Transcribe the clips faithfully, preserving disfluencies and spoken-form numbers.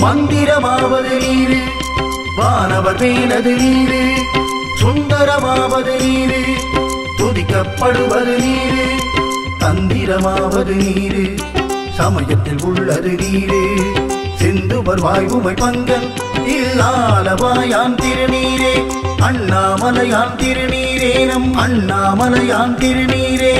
மந்திரமாவது நீரு வானவர் மேலது நீரு சுந்தரமாவது நீரு துதிக்கப்படுவது நீரு தந்திரமாவது நீரு சமயத்தில் உள்ளது நீரு சிந்துவர் வாய்வுமை பங்கன் இல்லாலவாயான் திருநீரே அண்ணாமலையான் திருநீரே நம் அண்ணாமலையான் திருநீரே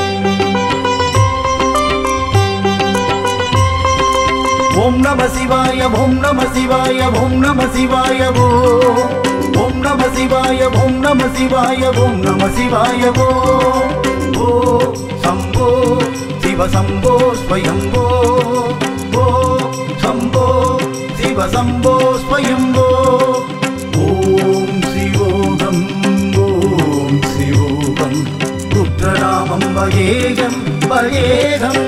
ஓம் நம சிவாய ஓம் நம சிவாய ஓம் நம சிவாய ஓம் நம சிவாய ஓம் நம சிவாய ஓம் நம சிவாய ஓ சம்போ சிவ சம்போ ஸ்வயம்போ ஓ சம்போ சிவ சம்போ ஸ்வயம்போ ஓம் சிவோகம் ஓம் சிவோகம் ருத்ரநாமம் வயேகம் வயேகம்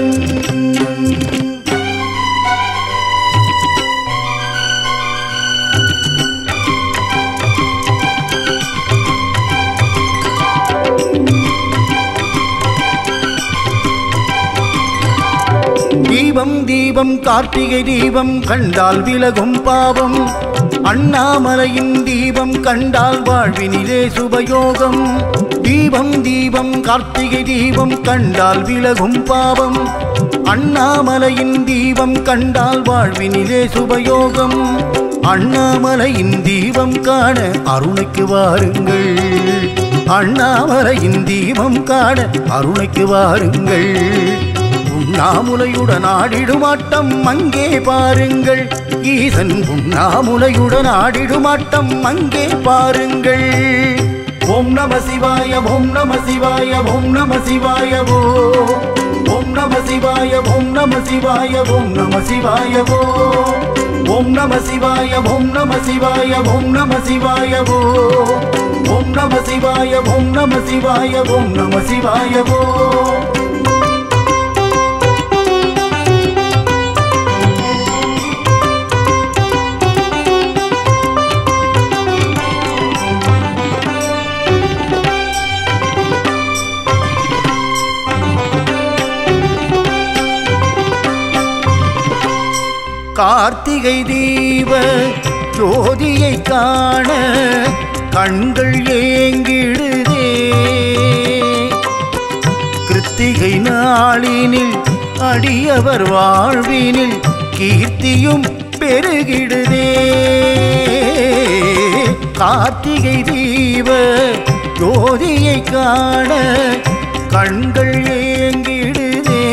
தீபம் தீபம் கார்த்திகை தீபம் கண்டால் விலகும் பாவம் அண்ணாமலையின் தீபம் கண்டால் வாழ்வினிலே சுபயோகம் தீபம் தீபம் கார்த்திகை தீபம் கண்டால் விலகும் பாவம் அண்ணாமலையின் தீபம் கண்டால் வாழ்வினிலே சுபயோகம் அண்ணாமலையின் தீபம் காண அருணைக்கு வாருங்கள் அண்ணாமலையின் தீபம் காண அருணைக்கு வாருங்கள் உண்ணாமுலையுடன் ஆடிடுமாட்டம் அங்கே பாருங்கள் ஈசன் உண்ணாமுலையுடன் ஆடிடுமாட்டம் அங்கே பாருங்கள் ஓம் நம சிவாய ஓம் நம சிவாய ஓம் நம சிவாய ஓம் நம சிவாய ஓம் நம சிவாய ஓம் நம சிவாய ஓம் நம சிவாய ஓம் நம சிவாய ஓம் நம சிவாய ஓம் நம சிவாய ஓம் நம சிவாய ஓம் நம சிவாய கார்த்திகை தீப ஜோதியை காண கண்கள் ஏங்கிடுதே கிருத்திகை நாளினில் அடியவர் வாழ்வினில் கீர்த்தியும் பெருகிடுதே கார்த்திகை தீப ஜோதியை காண கண்கள் ஏங்கிடுதே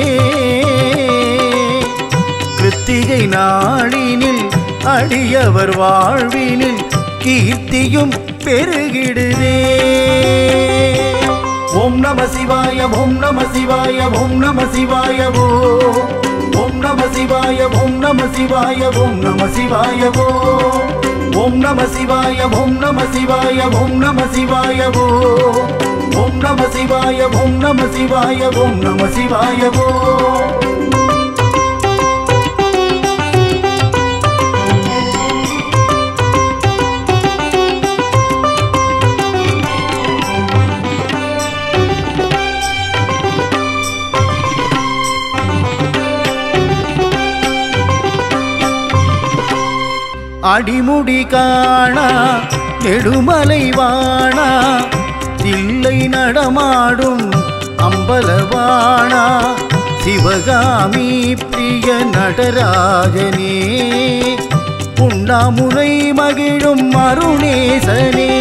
கிருத்திகை நாளினில் அடியவர் வாழ்வினில் கீர்த்தியும் பெருகிடுதே ஓம் நம சிவாய ஓம் நம சிவாய ஓம் நம சிவாய ஓம் நம சிவாய ஓம் நம சிவாய ஓம் நம சிவாய ஓம் நம சிவாய ஓம் நம சிவாய ஓம் நம சிவாய ஓம் நம சிவாய ஓம் நம சிவாய ஓம் நம சிவாய அடிமுடி காணா நெடுமலை வாணா தில்லை நடமாடும் அம்பலவாணா சிவகாமி பிரிய நடராஜனே உண்ணாமுலை மகிழும் அருணேசனே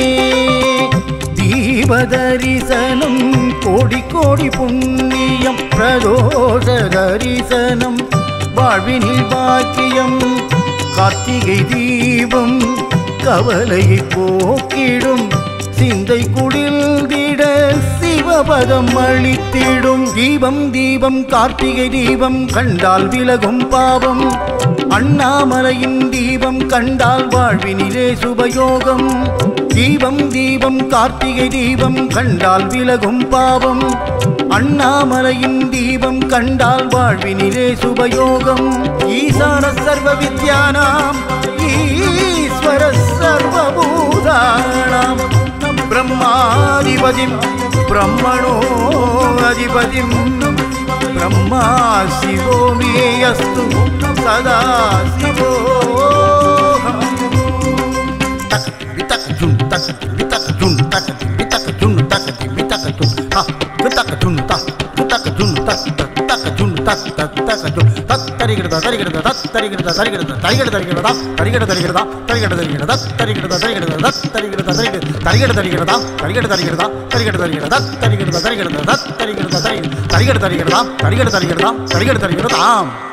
தீபதரிசனம் கோடி கோடி புண்ணியம் பிரதோஷ தரிசனம் வாழ்வினில் பாக்கியம் கார்த்திகை தீபம் கவலையை போக்கிடும் சிந்தை குடில்திட சிவபதம் அளித்திடும் தீபம் தீபம் கார்த்திகை தீபம் கண்டால் விலகும் பாவம் அண்ணாமலையின் தீபம் கண்டால் வாழ்வினிலே சுபயோகம் தீபம் தீபம் கார்த்திகை தீபம் கண்டால் விலகும் பாவம் அண்ணாமலையின் தீபம் கண்டால் வாழ்வினிலே சுபயோகம் ஈசான சர்வ வித்யானாம் ஈஸ்வர சர்வபூதானாம் ब्रह्माधिपतिं ब्रह्मणो अधिपतिं ब्रह्मा शिवो मे अस्तु सदा शिवो தா தக்க ஜுன்னு தா தக்க ஜுன்னு தக் தக்க ஜுன்னு தக் தக்க ஜுன் தத் தரிகிறதா தரிகிறதா தத் தரிகிறதா தரிகிறதா தரிகிட தரிகிறதா தரிகிட தரிகிறதா தரிகிட தரிகிறதா தரிகிட தரிகிறதா தத் தரிகிறதா தரிகிட தரிகிட தரிகிட தரிகிறதா தரிகிட தரிகிறதா தரிகிட தரிகிறதா தரிகிட தரிகிறதா தத் தரிகிறதா தரிகிட தரிகிறதா தரிகிட தரிகிறதா தரிகிட தரிகிறதா தரிகிட தரிகிறதா ஆம்